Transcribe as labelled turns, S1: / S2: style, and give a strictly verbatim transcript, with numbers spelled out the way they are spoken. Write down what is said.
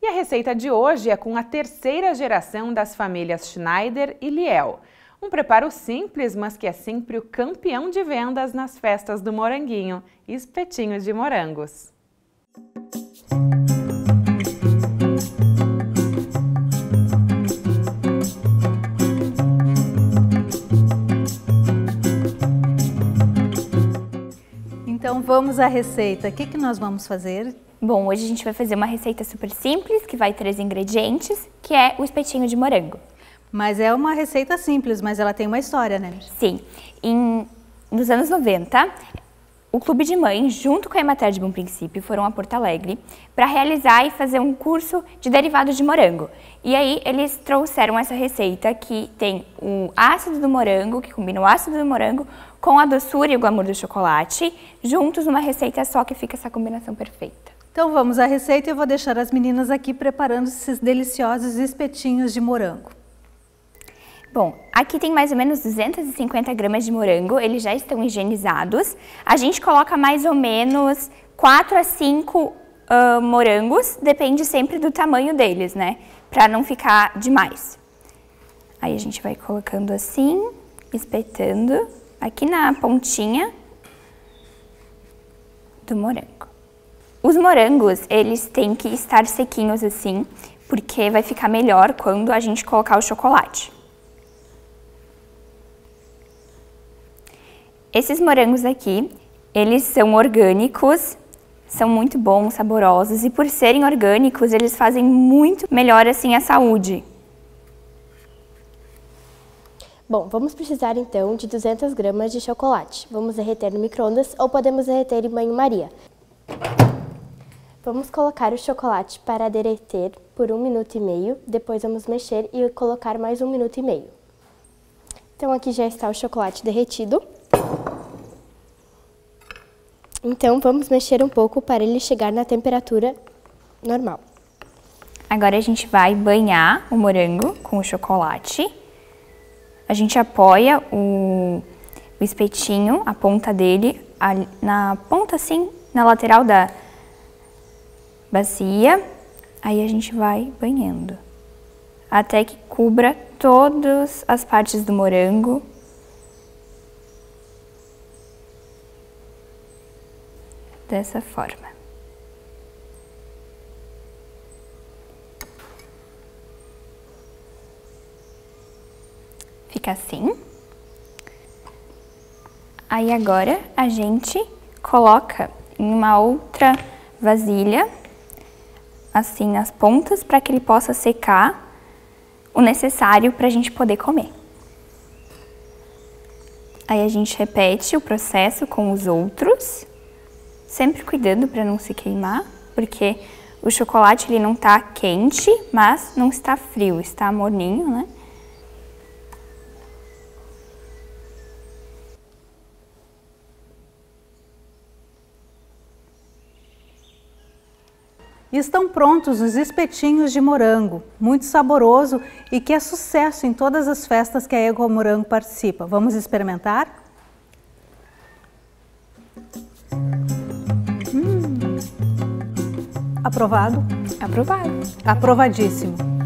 S1: E a receita de hoje é com a terceira geração das famílias Schneider e Liel. Um preparo simples, mas que é sempre o campeão de vendas nas festas do moranguinho, espetinhos de morangos.
S2: Então vamos à receita. O que, que nós vamos fazer?
S3: Bom, hoje a gente vai fazer uma receita super simples, que vai três ingredientes, que é o espetinho de morango.
S2: Mas é uma receita simples, mas ela tem uma história, né?
S3: Sim. Em, nos anos noventa, o Clube de Mães, junto com a Emater de Bom Princípio, foram a Porto Alegre para realizar e fazer um curso de derivados de morango. E aí eles trouxeram essa receita que tem o ácido do morango, que combina o ácido do morango com a doçura e o glamour do chocolate, juntos numa receita só, que fica essa combinação perfeita.
S2: Então vamos à receita e eu vou deixar as meninas aqui preparando esses deliciosos espetinhos de morango.
S3: Bom, aqui tem mais ou menos duzentos e cinquenta gramas de morango, eles já estão higienizados. A gente coloca mais ou menos quatro a cinco uh, morangos, depende sempre do tamanho deles, né? Pra não ficar demais. Aí a gente vai colocando assim, espetando aqui na pontinha do morango. Os morangos, eles têm que estar sequinhos assim, porque vai ficar melhor quando a gente colocar o chocolate. Esses morangos aqui, eles são orgânicos, são muito bons, saborosos, e por serem orgânicos, eles fazem muito melhor assim a saúde.
S4: Bom, vamos precisar então de duzentas gramas de chocolate. Vamos derreter no micro-ondas ou podemos derreter em banho-maria. Vamos colocar o chocolate para derreter por um minuto e meio, depois vamos mexer e colocar mais um minuto e meio. Então aqui já está o chocolate derretido. Então vamos mexer um pouco para ele chegar na temperatura normal.
S3: Agora a gente vai banhar o morango com o chocolate. A gente apoia o, o espetinho, a ponta dele, a, na ponta assim, na lateral da bacia. Aí a gente vai banhando, até que cubra todas as partes do morango. Dessa forma. Fica assim. Aí agora a gente coloca em uma outra vasilha, assim nas pontas, para que ele possa secar o necessário para a gente poder comer. Aí a gente repete o processo com os outros, sempre cuidando para não se queimar, porque o chocolate ele não está quente, mas não está frio, está morninho, né?
S2: Estão prontos os espetinhos de morango, muito saboroso e que é sucesso em todas as festas que a Ego Morango participa. Vamos experimentar? Hum. Aprovado?
S3: Aprovado.
S2: Aprovadíssimo.